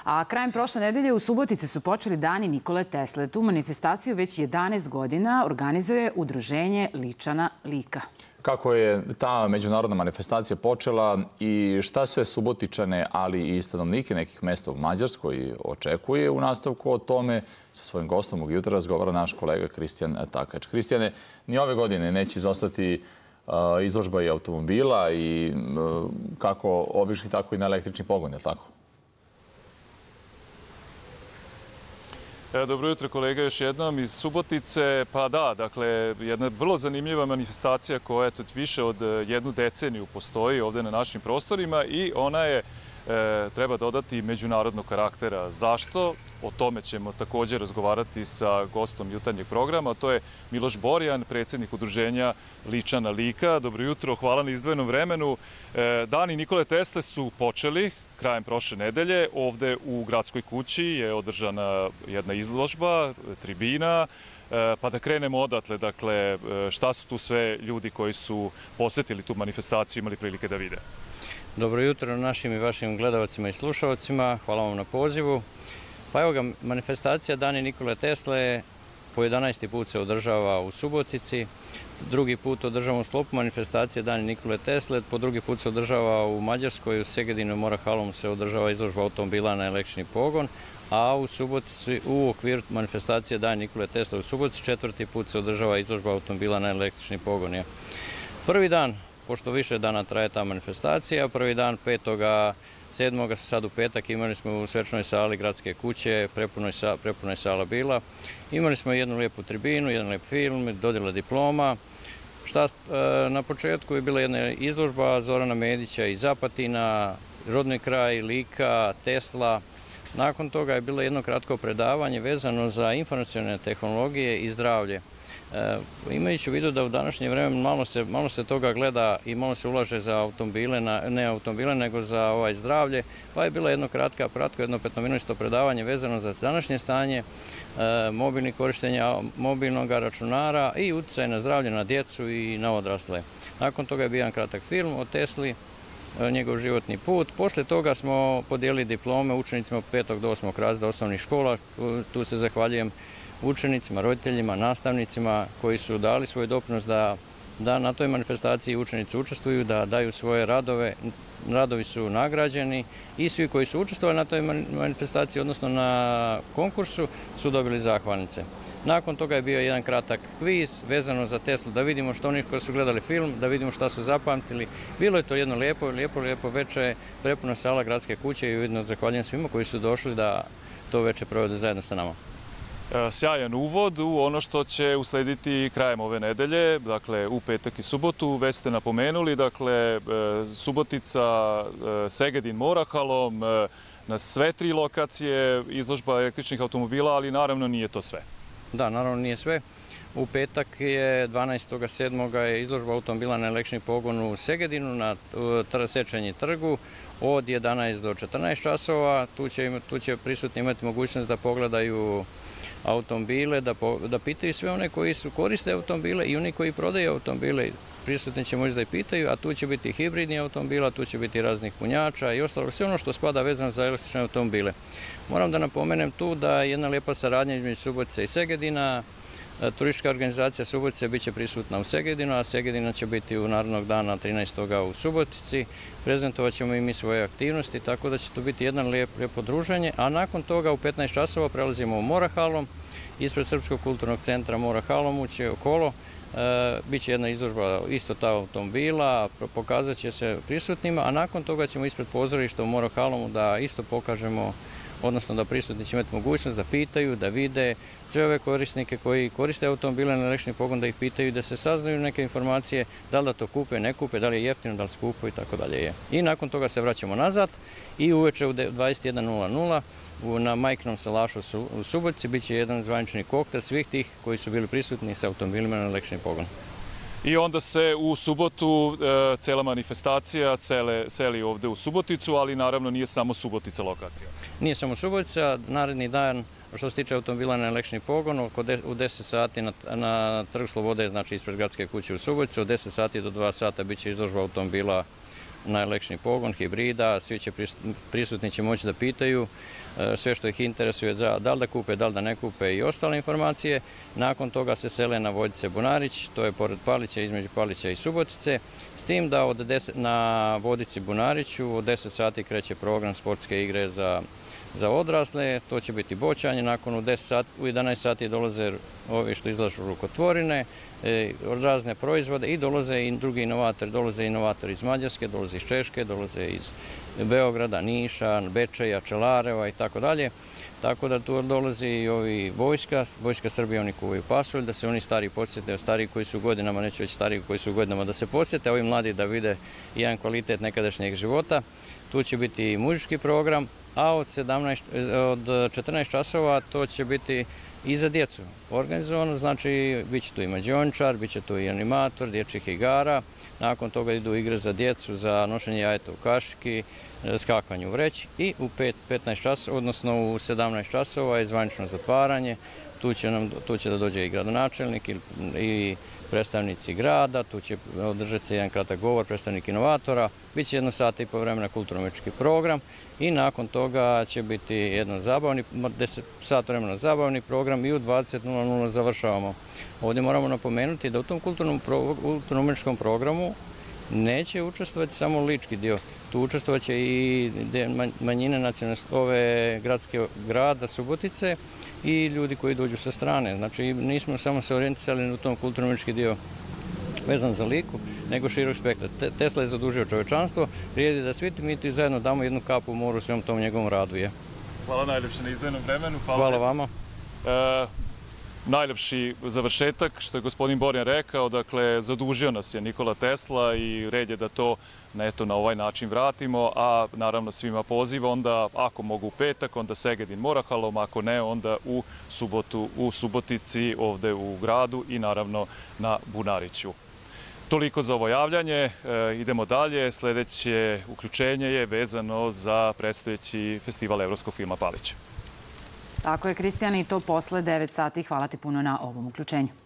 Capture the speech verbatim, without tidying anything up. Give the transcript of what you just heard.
A krajem prošle nedelje u Subotici su počeli dani Nikole Tesle. Tu manifestaciju već jedanaest godina organizuje udruženje Ličana Lika. Kako je ta međunarodna manifestacija počela i šta sve Subotičane, ali i stanovnike nekih mesta u Mađarskoj očekuje u nastavku o tome, sa svojim gostom ovog jutra razgovara naš kolega Kristijan Takač. Kristijane, ni ove godine neće izostati izložba i automobila i kako običnih, tako i na električni pogon, je li tako? Dobro jutro, kolega, još jednom iz Subotice. Pa da, dakle, jedna vrlo zanimljiva manifestacija koja eto, više od jednu deceniju postoji ovde na našim prostorima i ona je, e, treba dodati, međunarodnog karaktera. Zašto? O tome ćemo također razgovarati sa gostom jutarnjeg programa. To je Miloš Borjan, predsjednik udruženja Ličana Lika. Dobro jutro, hvala na izdvojenom vremenu. E, dani Nikole Tesle su počeli krajem prošle nedelje. Ovde u Gradskoj kući je održana jedna izložba, tribina, pa da krenemo odatle. Dakle, šta su tu sve ljudi koji su posetili tu manifestaciju imali prilike da vide? Dobro jutro našim i vašim gledalcima i slušalcima. Hvala vam na pozivu. Pa evo ga, manifestacija Dani Nikole Tesle po jedanaesti put se održava u Subotici. Drugi put održavamo u sklopu manifestacije Dani Nikole Tesle, po drugi put se održava u Mađarskoj, u Segedinu i Morahalom se održava izložba automobila na električni pogon, a u Subotici, u okviru manifestacije Dani Nikole Tesle u Subotici, četvrti put se održava izložba automobila na električni pogon. Prvi dan, pošto više dana traje ta manifestacija, prvi dan petoga sedmoga sad u petak imali smo u svečanoj sali Gradske kuće, prepuna je sala bila. Imali smo jednu lijepu tribinu, jedan lijep film, dodjela diploma. Šta, na početku je bila jedna izložba Zorana Medića iz Apatina, rodni kraj, Lika, Tesla. Nakon toga je bilo jedno kratko predavanje vezano za informacione tehnologije i zdravlje. Imajući u vidu da u današnje vreme malo se, malo se toga gleda i malo se ulaže za automobile, ne automobile, nego za ovaj zdravlje, pa je bilo jedno kratka, kratko, jedno petnominuto predavanje vezano za današnje stanje, mobilnih korištenja mobilnog računara i utjecaj na zdravlje, na djecu i na odrasle. Nakon toga je bio jedan kratak film o Tesli, njegov životni put. Poslije toga smo podijelili diplome učenicima petog do osmog razreda osnovnih škola. Tu se zahvaljujem učenicima, roditeljima, nastavnicima koji su dali svoj doprinos da, da na toj manifestaciji učenici učestvuju, da daju svoje radove. Radovi su nagrađeni i svi koji su učestvovali na toj manifestaciji, odnosno na konkursu, su dobili zahvalnice. Nakon toga je bio jedan kratak kviz vezano za Teslu, da vidimo što oni koji su gledali film, da vidimo šta su zapamtili. Bilo je to jedno lijepo, lijepo, lijepo veče, prepuna sala Gradske kuće i ujedno zahvaljujem svima koji su došli da to veče provode zajedno sa nama. Sjajan uvod u ono što će uslediti krajem ove nedelje, dakle u petak i subotu. Već ste napomenuli, dakle, Subotica, Segedin, Morahalom, na sve tri lokacije izložba električnih automobila, ali naravno nije to sve. Da, naravno nije sve. U petak je dvanaestog sedmog je izložba automobila na električni pogon u Segedinu na Sečenji trgu od jedanaest do četrnaest časova. Tu će, tu će prisutni imati mogućnost da pogledaju automobile, da, po, da pitaju sve one koji su koriste automobile i oni koji prodaju automobile. Prisutni će možda i pitaju, a tu će biti hibridni automobila, tu će biti raznih punjača i ostalo, sve ono što spada vezano za električne automobile. Moram da napomenem tu da je jedna lijepa saradnja između Subotice i Segedina. Turistička organizacija Subotice biće prisutna u Segedinu, a Segedina će biti u narednog dana trinaestog u Subotici. Prezentovat ćemo i mi svoje aktivnosti, tako da će to biti jedno lijepo druženje. A nakon toga u petnaest časova prelazimo u Morahalom. Ispred Srpskog kulturnog centra Morahalomu će okolo. Biće jedna izložba isto ta automobila, pokazat će se prisutnima, a nakon toga ćemo ispred pozorišta u Morahalomu da isto pokažemo, odnosno da prisutni će imati mogućnost da pitaju, da vide sve ove korisnike koji koriste automobile na električni pogon, da ih pitaju, da se saznaju neke informacije, da li da to kupe, ne kupe, da li je jeftino, da li skupo i tako dalje. I nakon toga se vraćamo nazad i uveče u dvadeset jedan nula nula na Majkinom salašu u Subotici bit će jedan zvanični koktel svih tih koji su bili prisutni sa automobilima na električni pogon. I onda se u subotu cela manifestacija seli ovde u Suboticu, ali naravno nije samo Subotica lokacija. Nije samo Subotica, naredni dan što se tiče automobila na električni pogon, u deset sati na Trgu Slobode, znači ispred Gradske kuće u Subotici, od deset sati do dva sata bit će izložba automobila najelektronični pogon, hibrida, svi će prisutni će moći da pitaju sve što ih interesuje, da li da kupe, da li da ne kupe i ostale informacije. Nakon toga se sele na Vodice Bunarić, to je pored Palića, između Palića i Subotice, s tim da od deset, na Vodici Bunariću od deset sati kreće program sportske igre za Za odrasle, to će biti boćanje, nakon u, deset sati, u jedanaest sati dolaze ovi što izlažu rukotvorine, e, razne proizvode i dolaze i drugi inovatori, dolaze inovatori iz Mađarske, dolaze iz Češke, dolaze iz Beograda, Niša, Bečeja, Čelareva i tako dalje. Tako da tu dolazi i ovi vojska, vojska Srbije, oni kuvaju pasulj, da se oni stari podsjete, stari koji su godinama, neću već stari koji su godinama da se podsjete, a ovi mladi da vide jedan kvalitet nekadašnjeg života. Tu će biti i muzički program, a od, sedamnaest, od četrnaest časova to će biti i za djecu organizovano, znači bit će tu i mađiončar, bit će tu i animator, dječjih igara, nakon toga idu igre za djecu, za nošenje jajeta u kašiki, skakanje u vreći i u petnaest časova, odnosno u sedamnaest časova je zvanično zatvaranje, tu će, nam, tu će da dođe i gradonačelnik i, i predstavnici grada, tu će održati se jedan kratak govor, predstavnik inovatora, bit će jedno sata i po vremena kulturno-umetnički program i nakon toga će biti jedno zabavni, deset sat vremena zabavni program i u dvadeset nula nula završavamo. Ovdje moramo napomenuti da u tom kulturno-umetničkom programu neće učestvovati samo lički dio, tu učestvovat će i manjine nacionalne ove gradske grada Subotice i ljudi koji dođu sa strane. Znači, nismo samo se orijentisali u tom kulturno-umetnički dio vezan za Liku, nego širok spektar. Tesla je zadužio čovečanstvo, vrijedi da svi mi ti zajedno damo jednu kapu u moru svem tom njegovom radu je. Hvala najljepše na izdvojenom vremenu. Hvala, Hvala vama. E, najljepši završetak, što je gospodin Borjan rekao, dakle, zadužio nas je Nikola Tesla i red je da to eto, na ovaj način vratimo, a naravno svima poziv, onda ako mogu u petak, onda Segedin Morahalom, ako ne, onda u subotu u Subotici, ovde u gradu i naravno na Bunariću. Toliko za ovo javljanje. E, idemo dalje. Sljedeće uključenje je vezano za predstojeći festival evropskog filma Palić. Tako je, Kristijane, i to posle devet sati. Hvala ti puno na ovom uključenju.